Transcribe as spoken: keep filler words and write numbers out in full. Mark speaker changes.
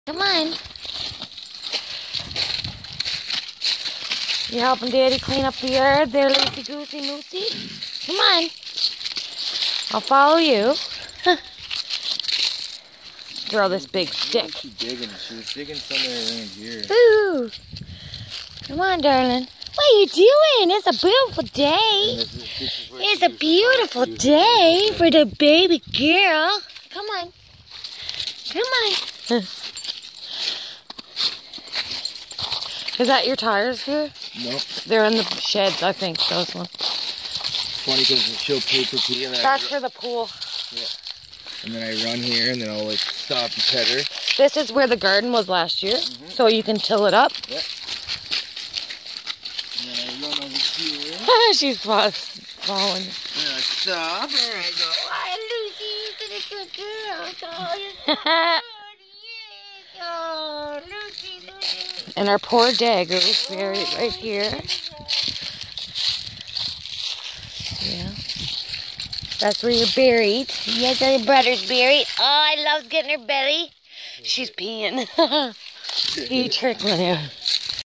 Speaker 1: Come on. You helping Daddy clean up the yard there, Lucy Goosey Moosey? Come on. I'll follow you. Throw this big stick.
Speaker 2: Where was she digging? She was digging somewhere around here.
Speaker 1: Ooh. Come on, darling. What are you doing? It's a beautiful day.
Speaker 2: This is, this is
Speaker 1: It's a beautiful day for the baby girl. Come on. Come on. Is that your tires here?
Speaker 2: Nope.
Speaker 1: They're in the sheds, I think, those ones.
Speaker 2: Funny because she'll paper pee and then
Speaker 1: That's
Speaker 2: I,
Speaker 1: for the pool.
Speaker 2: yeah. And then I run here and then I'll like stop and pet her.
Speaker 1: This is where the garden was last year,
Speaker 2: mm-hmm.
Speaker 1: so you can till it up.
Speaker 2: Yep. And then I run over here.
Speaker 1: She's falling.
Speaker 2: And I stop and I go,
Speaker 1: Hi, Lucy, you're a good girl. Oh, Lucy, Lucy. And our poor Dagger's buried right here. Yeah. That's where you're buried. Yes, your brother's buried. Oh, I love getting her belly. She's peeing. You trickling her.